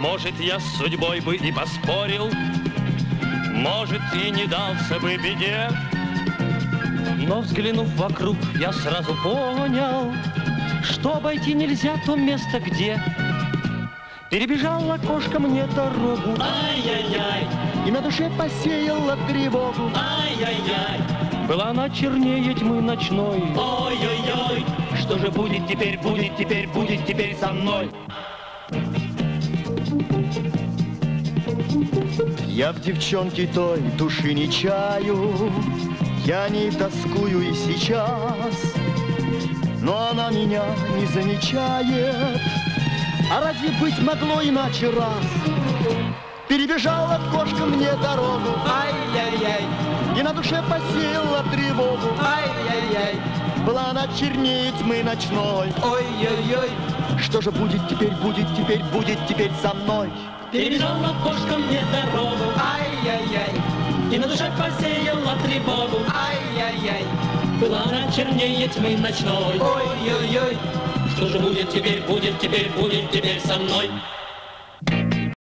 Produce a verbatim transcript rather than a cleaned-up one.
Может, я с судьбой бы и поспорил, может, и не дался бы беде, но, взглянув вокруг, я сразу понял, что обойти нельзя то место, где перебежала кошка мне дорогу. Ай-яй-яй, И на душе посеяла тревогу. ай-яй-яй, Была она чернее тьмы ночной. ой-ой-ой, Что же будет теперь, будет теперь, будет теперь со мной? Я в девчонке той души не чаю, я не тоскую и сейчас, но она меня не замечает. А разве быть могло иначе раз? Перебежала кошка мне дорогу, ай-яй-яй, и на душе посеяла тревогу. ай-яй-яй, Была она чернее тьмы ночной. ой-ой-ой. Что же будет теперь, будет теперь, будет теперь со мной? Перебежала кошка мне дорогу, ай-яй-яй, и на душе посеяла тревогу, ай-яй-яй. Была она чернее тьмы ночной, ой-ой-ой. Что же будет теперь, будет теперь, будет теперь со мной?